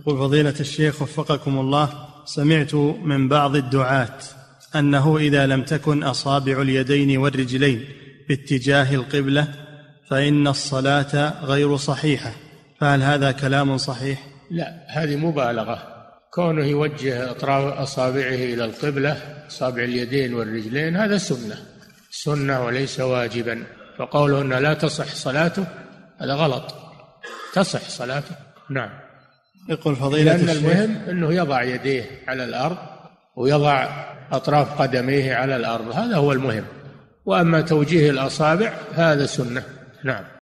يقول فضيلة الشيخ وفقكم الله، سمعت من بعض الدعاة أنه إذا لم تكن أصابع اليدين والرجلين باتجاه القبلة فإن الصلاة غير صحيحة، فهل هذا كلام صحيح؟ لا، هذه مبالغة. كونه يوجه أطراف أصابعه إلى القبلة، أصابع اليدين والرجلين، هذا سنة وليس واجبا. فقوله أن لا تصح صلاته هذا غلط، تصح صلاته. نعم. يقول فضيلة لأن الشيخ المهم أنه يضع يديه على الأرض ويضع أطراف قدميه على الأرض، هذا هو المهم. وأما توجيه الأصابع هذا سنة. نعم.